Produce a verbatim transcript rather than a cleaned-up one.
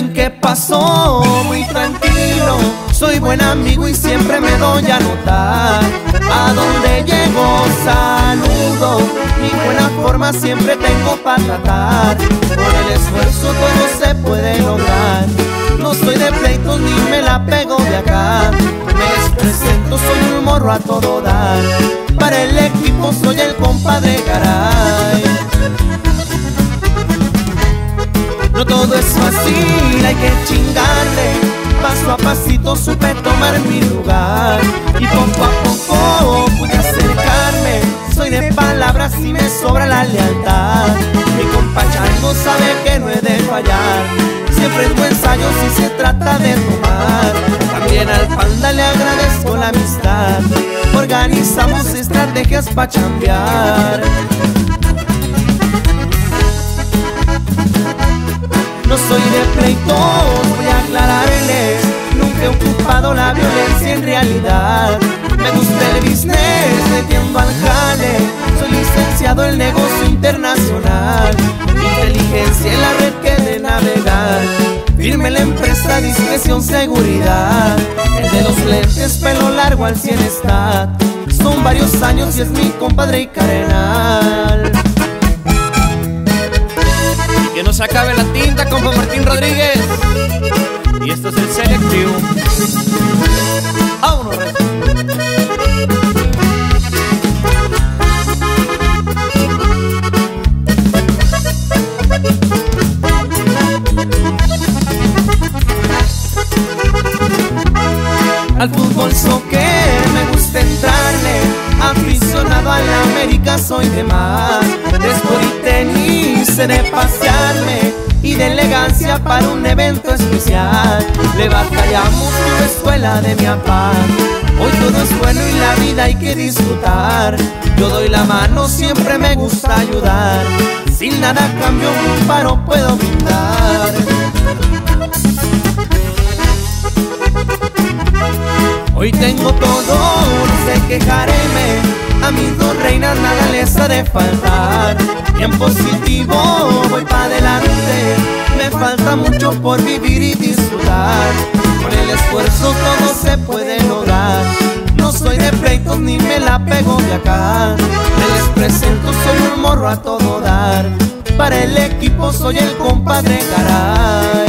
bien qué pasó, muy tranquilo. Soy buen amigo y siempre me doy a notar. A donde llego saludo, mi buena forma siempre tengo para tratar. Con el esfuerzo todo se puede lograr. No soy de pleitos ni me la pego de acá. Me les presento, soy un morro a todo dar. Para el equipo soy el compadre caray. No todo es fácil, hay que chingarle. Paso a pasito supe tomar mi lugar. Y poco a poco pude acercarme. Soy de palabras y me sobra la lealtad. Mi compa Chango sabe que no he de fallar. Siempre en ensayo si se trata de tomar. También al Panda le agradezco la amistad. Organizamos estrategias pa' chambear. No soy de pleitos, voy a aclararles. Nunca he ocupado la violencia en realidad. Me gusta el business, metiendo al jale. Soy licenciado en negocio internacional. Inteligencia en la red que de navegar. Firme la empresa, discreción, seguridad. El de los lentes, pelo largo al cien está. Son varios años y es mi compadre y carnal. Que no se acabe la tinta, compa Martín Rodríguez. Y esto es el selectivo. ¡Vámonos! Al fútbol soccer me gusta entrarle. Aficionado a la América soy de más. De sport y tenis sé de pasearme. Y de elegancia para un evento especial. Le batallamos con la escuela de mi papá. Hoy todo es bueno y la vida hay que disfrutar. Yo doy la mano, siempre me gusta ayudar. Sin nada a cambio un paro puedo brindar. Hoy tengo todo, no sé quejarme. A mis dos reinas nada les ha de faltar. Bien positivo, voy pa' adelante. Me falta mucho por vivir y disfrutar. Con el esfuerzo todo se puede lograr. No soy de pleitos ni me la pego de acá. Me les presento, soy un morro a todo dar. Para el equipo soy el compadre caray.